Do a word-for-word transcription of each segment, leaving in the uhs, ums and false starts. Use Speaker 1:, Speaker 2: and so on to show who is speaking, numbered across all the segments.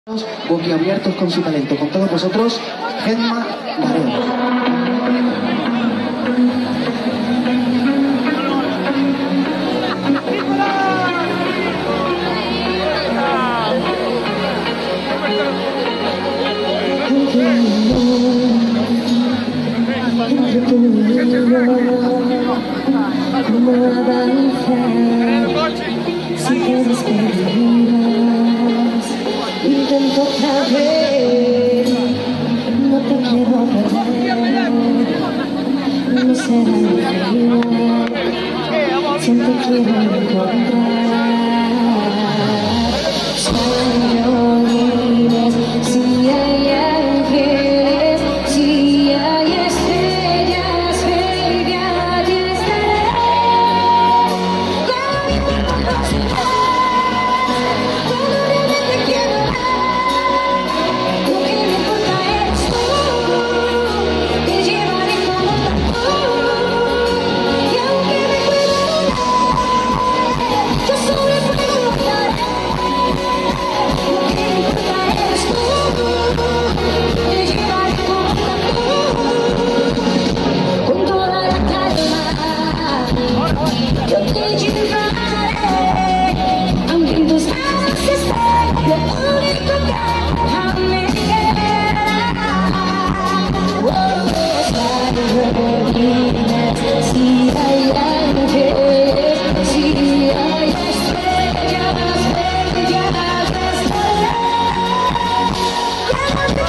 Speaker 1: Boquiabiertos con su talento. Con todos vosotros, Gemma Gareo.
Speaker 2: Cómo avanzar si te despedirás. Intento otra vez, no te quiero perder, no será mi final, siempre quiero encontrar. Sueños, si hay ángeles, si hay estrellas, baby, allí estaré. Cuando realmente quiero, lo que me importa eres tú. Te llevaré como tú. Y aunque me cueste volar, yo solo puedo volar. Lo que me importa eres tú. Te llevaré como tú. Con toda la calma, yo te llevaré. Aunque en tus manos esté lo único que me queda. Oh, si hay ángeles, si hay estrellas, bellas estaré. Ya no te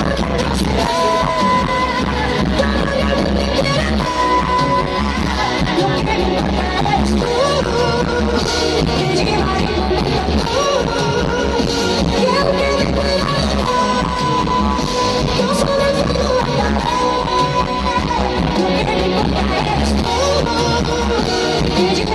Speaker 2: lo que me importa es tú. Te llevaré conmigo tú. Y aunque me pueda, yo solo puedo andar. Lo que me importa es tú. Te llevaré